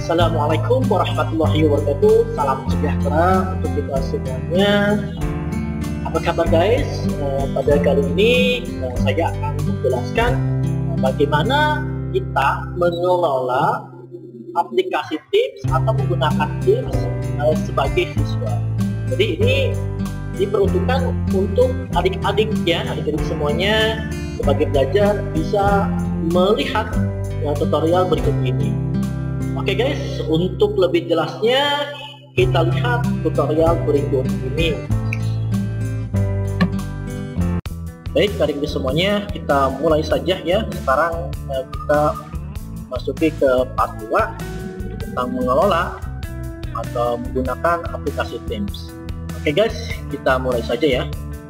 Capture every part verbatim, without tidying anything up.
Assalamualaikum warahmatullahi wabarakatuh. Salam sejahtera untuk kita semuanya. Apa kabar guys? Uh, pada kali ini uh, saya akan menjelaskan uh, bagaimana kita mengelola aplikasi Teams atau menggunakan Teams uh, sebagai siswa. Jadi ini diperuntukkan untuk adik-adik ya, adik-adik semuanya sebagai belajar bisa melihat uh, tutorial berikut ini. Oke guys, untuk lebih jelasnya kita lihat tutorial berikut ini. Baik, adik-adik semuanya, kita mulai saja ya. Sekarang eh, kita masuki ke part dua tentang mengelola atau menggunakan aplikasi Teams. Oke guys, kita mulai saja ya.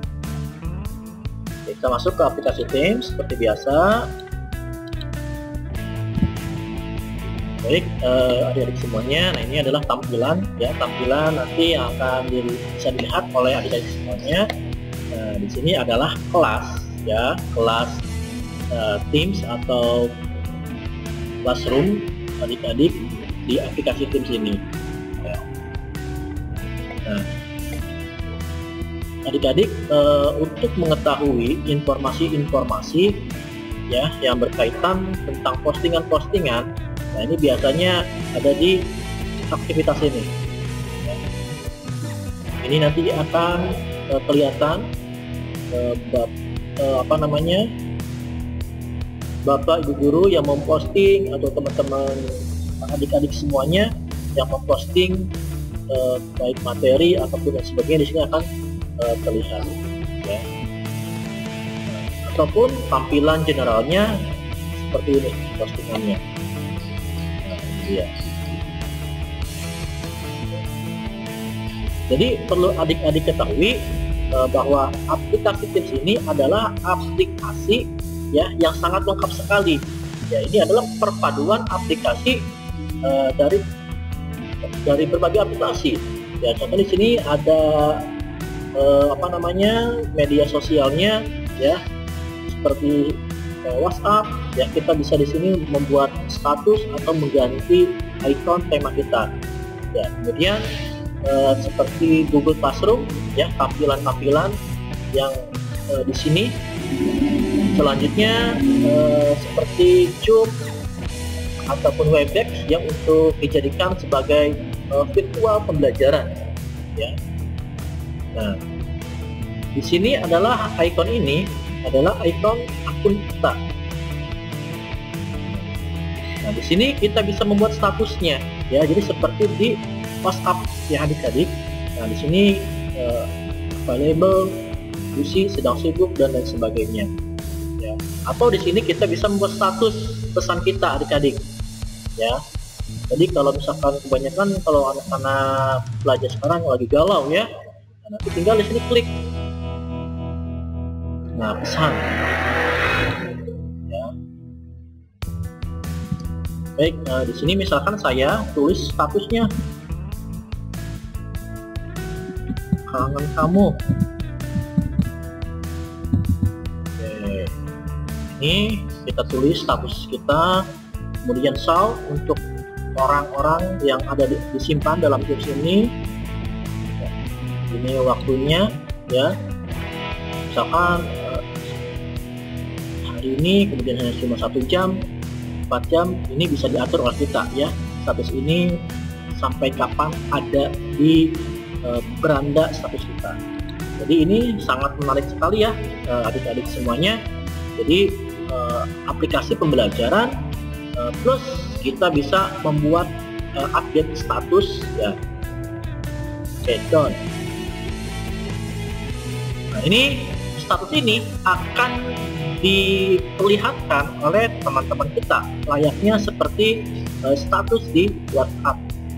Kita masuk ke aplikasi Teams seperti biasa. Baik, uh, adik-adik semuanya, nah ini adalah tampilan ya, tampilan nanti yang akan di, bisa dilihat oleh adik-adik semuanya. Nah, di sini adalah kelas ya, kelas uh, Teams atau classroom adik-adik di aplikasi Teams ini. Ya. Nah, adik-adik uh, untuk mengetahui informasi-informasi ya yang berkaitan tentang postingan-postingan. Nah, ini biasanya ada di aktivitas ini. Ini nanti akan uh, kelihatan uh, bab, uh, apa namanya bapak ibu guru yang memposting atau teman-teman adik-adik semuanya yang memposting uh, baik materi ataupun dan sebagainya, di sini akan uh, terlihat. Ya. Nah, ataupun tampilan generalnya seperti ini postingannya. Ya. Jadi perlu adik-adik ketahui uh, bahwa aplikasi Teams ini adalah aplikasi ya yang sangat lengkap sekali. Ya, ini adalah perpaduan aplikasi uh, dari dari berbagai aplikasi. Ya, contoh di sini ada uh, apa namanya media sosialnya ya seperti WhatsApp ya, kita bisa di sini membuat status atau mengganti icon tema kita ya. Kemudian eh, seperti Google Classroom ya, tampilan-tampilan yang eh, di sini. Selanjutnya eh, seperti Zoom ataupun Webex yang untuk dijadikan sebagai eh, virtual pembelajaran ya. Nah, di sini adalah icon ini adalah icon akun kita. Nah, di sini kita bisa membuat statusnya ya, jadi seperti di WhatsApp ya adik-adik. Nah, di sini uh, available, busy, sedang sibuk dan lain sebagainya. Ya. Atau di sini kita bisa membuat status pesan kita adik-adik. Ya. Jadi kalau misalkan kebanyakan kalau anak-anak belajar sekarang lagi galau ya, nah, nanti tinggal di sini klik. Nah, pesan. Ya. Baik, nah, di sini misalkan saya tulis statusnya kangen kamu. Oke. Ini kita tulis status kita, kemudian salv untuk orang-orang yang ada di, disimpan dalam Teams ini. Ya. Ini waktunya ya. Misalkan hari ini kemudian hanya cuma satu jam, empat jam, ini bisa diatur oleh kita ya, status ini sampai kapan ada di e, beranda status kita. Jadi ini sangat menarik sekali ya adik-adik semuanya. Jadi e, aplikasi pembelajaran e, plus kita bisa membuat e, update status ya. Oke, done. Nah, ini status ini akan diperlihatkan oleh teman-teman kita layaknya seperti uh, status di WhatsApp.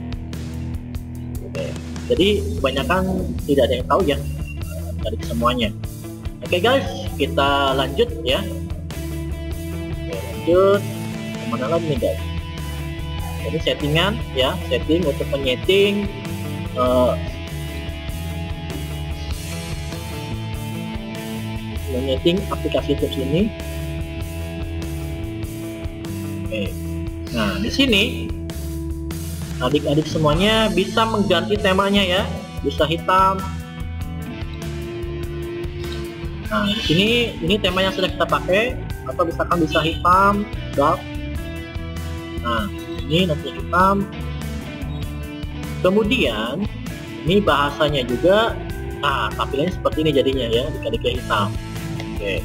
Oke, jadi kebanyakan tidak ada yang tahu ya uh, dari semuanya. Oke guys, kita lanjut ya. Oke, lanjut kemana lagi nih guys? Jadi settingan ya, setting untuk menyeting uh, menyeting aplikasi Teams ini. Oke. Nah, di sini Adik-adik semuanya bisa mengganti temanya ya, bisa hitam. Nah, di sini ini tema yang sudah kita pakai, atau misalkan bisa hitam, dark. Nah, ini nanti hitam. Kemudian ini bahasanya juga, nah tampilannya seperti ini jadinya ya, adik-adik hitam. Oke.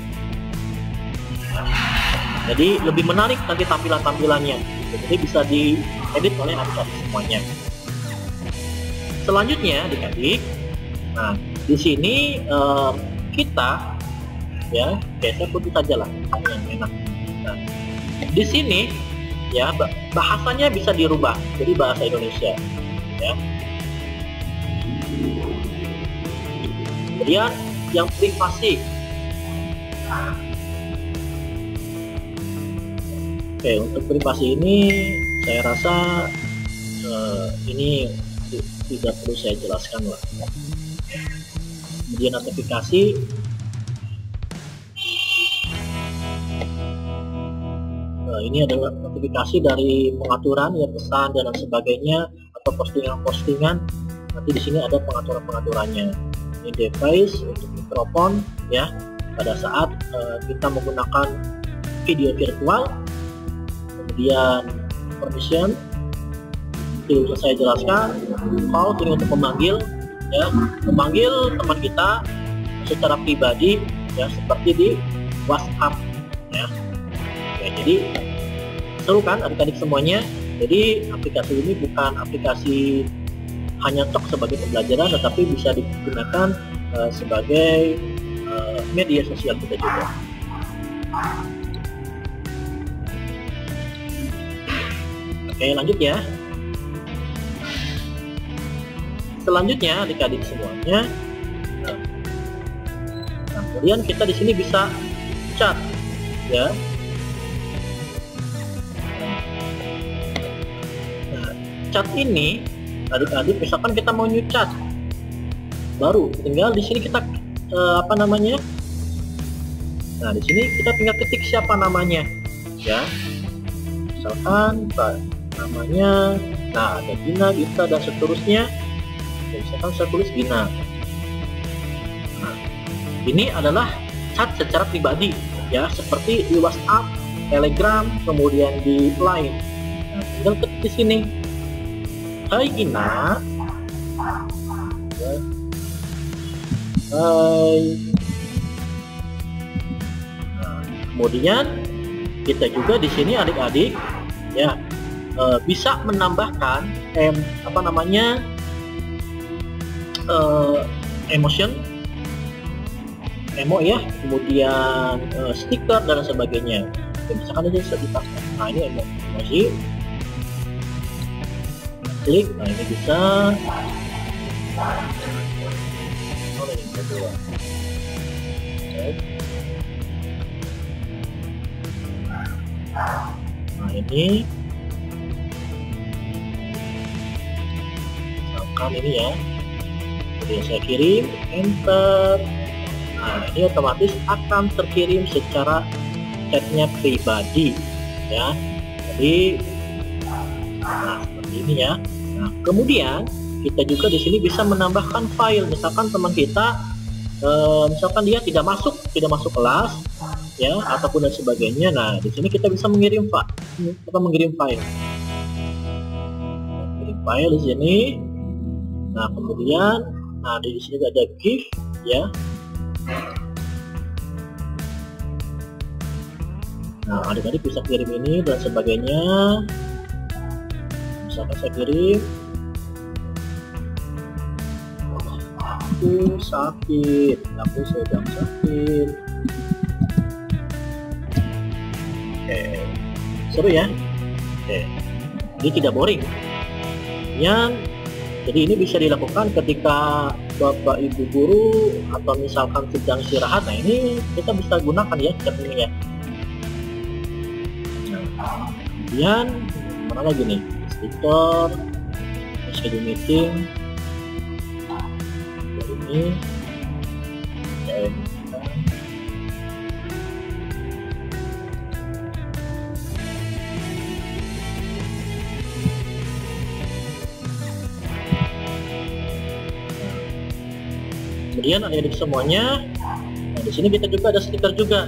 Jadi lebih menarik nanti tampilan-tampilannya. Jadi bisa diedit oleh adik-adik semuanya. Selanjutnya adik-adik, nah di sini eh, kita ya, oke saya putih saja lah yang enak. Nah, di sini ya bahasanya bisa dirubah jadi bahasa Indonesia ya. Kemudian yang privasi. Oke, untuk privasi ini saya rasa uh, ini tidak perlu saya jelaskan lah. Kemudian notifikasi. Nah, ini adalah notifikasi dari pengaturan ya, pesan dan lain sebagainya, atau postingan-postingan. Nanti di sini ada pengaturan-pengaturannya. Ini device untuk mikrofon ya, pada saat uh, kita menggunakan video virtual. Kemudian permission, itu bisa saya jelaskan. Call ini untuk memanggil ya, memanggil teman kita secara pribadi ya, seperti di WhatsApp ya. Oke, jadi seru kan adik-adik semuanya. Jadi aplikasi ini bukan aplikasi hanya tok sebagai pembelajaran, tetapi bisa digunakan uh, sebagai uh, media sosial kita juga. Oke, lanjut ya. Selanjutnya adik-adik semuanya, nah, kemudian kita di sini bisa chat ya. Nah, chat ini adik-adik misalkan kita mau new chat baru, tinggal di sini kita eh, apa namanya? Nah, di sini kita tinggal ketik siapa namanya ya. Misalkan namanya, nah ada Gina, Gita dan seterusnya. Dan misalkan saya tulis Gina. Nah, ini adalah chat secara pribadi ya, seperti di WhatsApp, Telegram, kemudian di Line. Nah, tinggal ketik di sini, hai Gina, hai. Nah, kemudian kita juga di sini adik-adik ya, Uh, bisa menambahkan em, apa namanya uh, emotion, emo ya, kemudian uh, stiker dan sebagainya. Dan misalkan aja bisa ditambah. Nah ini emo, emoji, klik, nah ini bisa. Oh ini kedua. Okay. Nah ini kan ini ya, jadi saya kirim, enter. Nah ini otomatis akan terkirim secara chatnya pribadi ya. Jadi nah seperti ini ya. Nah kemudian kita juga di sini bisa menambahkan file. Misalkan teman kita eh, misalkan dia tidak masuk tidak masuk kelas ya, ataupun dan sebagainya. Nah di sini kita bisa mengirim file, kita mengirim file, mengirim file di sini. Nah kemudian, nah di sini ada gift ya. Nah adik-adik bisa kirim ini dan sebagainya. Misalkan saya kirim, aku sakit, aku sedang sakit. Oke, seru ya. Oke, ini tidak boring. Yang Jadi ini bisa dilakukan ketika Bapak Ibu guru atau misalkan sedang istirahat. Nah ini kita bisa gunakan ya chat ini ya. Nah, kemudian mana lagi nih? Stiker, schedule meeting. Ini dan Kemudian adik-adik semuanya, nah di sini kita juga ada stiker juga.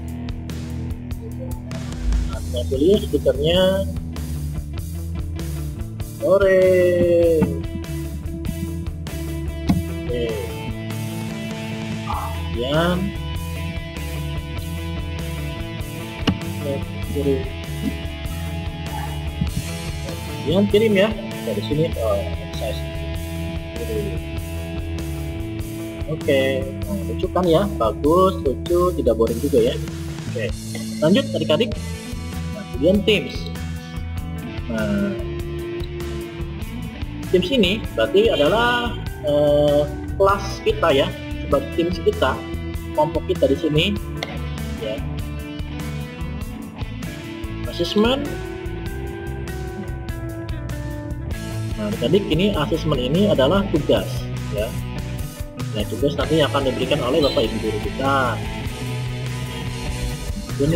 Nah, kita pilih stikernya orange. Oke. Kemudian kirim. Kemudian kirim ya. Dari sini oh, size. Oke, nah, lucu kan ya, bagus, lucu, tidak boring juga ya. Oke, lanjut adik-adik. Nah, kemudian Teams. Nah, Teams ini berarti adalah eh, kelas kita ya, sebagai Teams kita, kelompok kita di sini. Ya. Asesmen. Nah, adik-adik, ini asesmen ini adalah tugas ya. Nah, tugas nanti akan diberikan oleh Bapak Ibu guru kita. Ini.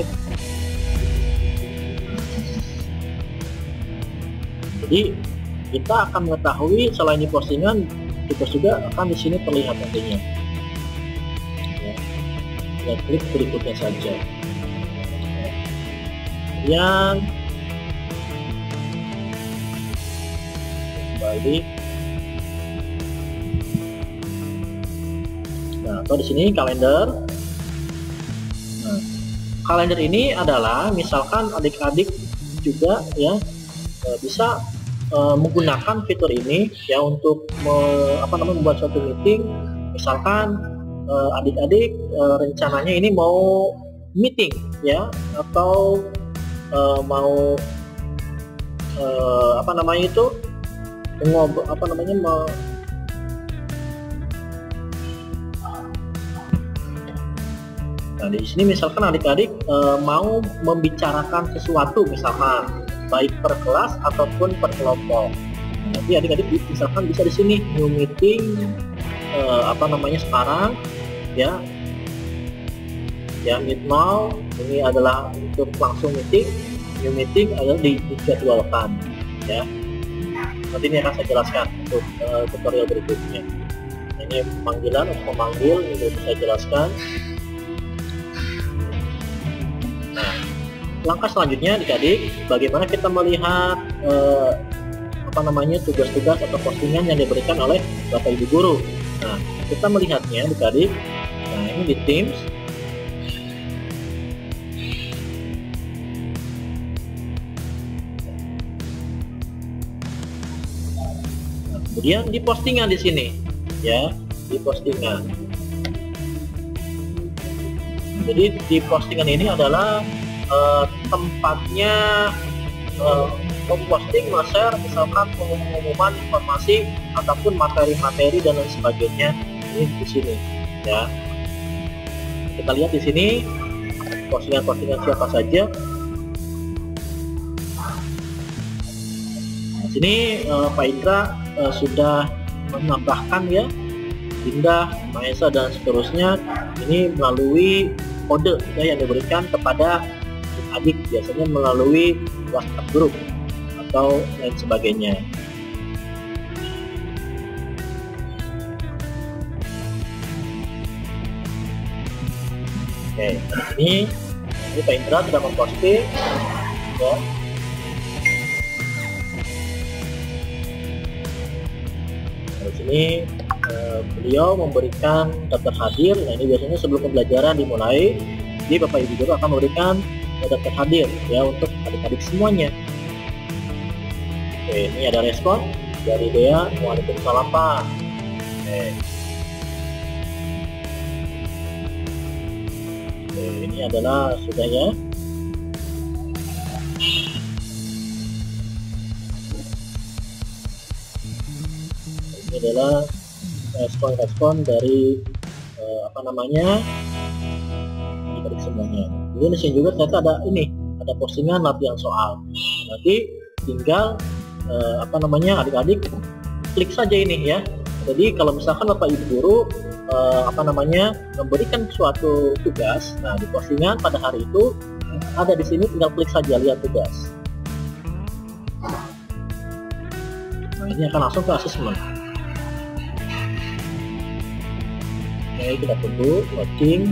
Jadi kita akan mengetahui selain di postingan, tugas juga akan di sini terlihat nantinya. Ya. Kita klik berikutnya saja. Kemudian kembali. Nah, atau di sini kalender. Nah, kalender ini adalah misalkan adik-adik juga ya bisa e, menggunakan fitur ini ya untuk me, apa namanya membuat suatu meeting. Misalkan adik-adik e, rencananya ini mau meeting ya, atau e, mau e, apa namanya itu ngobrol apa namanya mau Nah, di sini misalkan adik-adik e, mau membicarakan sesuatu, misalkan baik per kelas ataupun per kelompok. Nah, nanti adik-adik misalkan bisa di sini new meeting e, apa namanya sekarang ya. Ya, meet now ini adalah untuk langsung meeting, new meeting adalah di, dijadwalkan ya. Nanti ini akan saya jelaskan untuk e, tutorial berikutnya. Nah, ini panggilan untuk memanggil ini bisa saya jelaskan. Langkah selanjutnya adik-adik, bagaimana kita melihat eh, apa namanya tugas-tugas atau postingan yang diberikan oleh Bapak Ibu guru. Nah, kita melihatnya adik-adik. Nah, ini di Teams. Nah, kemudian di postingan di sini, ya, di postingan. Jadi di postingan ini adalah Uh, tempatnya uh, memposting, nge-share misalkan pengumuman informasi ataupun materi-materi dan lain sebagainya. Ini di sini ya. Kita lihat di sini postingan-postingan siapa saja. Di sini uh, Pak Indra uh, sudah menambahkan ya, Indah, Maesa dan seterusnya ini melalui kode ya, yang diberikan kepada adik, biasanya melalui WhatsApp grup atau lain sebagainya. Oke, ini ini Pak Indra sudah memposting ya. Di sini eh, beliau memberikan daftar hadir. Nah, ini biasanya sebelum pembelajaran dimulai, jadi Bapak Ibu guru akan memberikan daftar hadir ya untuk adik-adik semuanya. Oke, ini ada respon dari Dea. Waalaikumsalam Pak. Oke. Oke, ini adalah sudah ya. Ini adalah respon-respon dari eh, apa namanya adik-adik semuanya. Kemudian di sini juga ternyata ada ini, ada postingan latihan soal. Nanti tinggal eh, apa namanya adik-adik klik saja ini ya. Jadi kalau misalkan Bapak Ibu guru eh, apa namanya memberikan suatu tugas, nah di postingan pada hari itu ada di sini, tinggal klik saja lihat tugas. Nah, ini akan langsung ke asesmen. Oke, kita tunggu loading.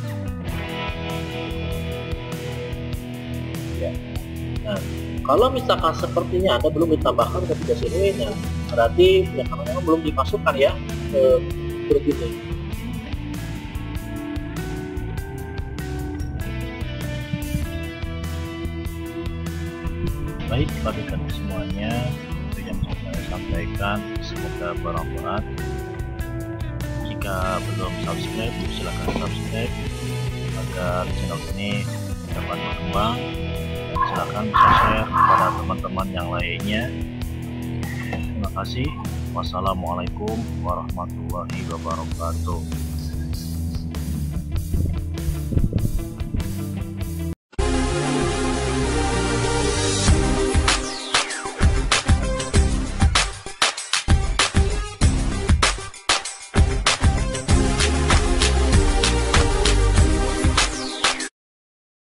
Ya. Nah, kalau misalkan sepertinya Anda belum ditambahkan ke aplikasi ini, nah berarti ya karena belum dimasukkan ya ke grup ini. Baik, bagi kalian semuanya yang mau saya sampaikan, semoga bermanfaat. Jika belum subscribe, silahkan subscribe agar channel ini dapat berkembang. Silahkan bisa share kepada teman-teman yang lainnya. Terima kasih. Wassalamualaikum warahmatullahi wabarakatuh.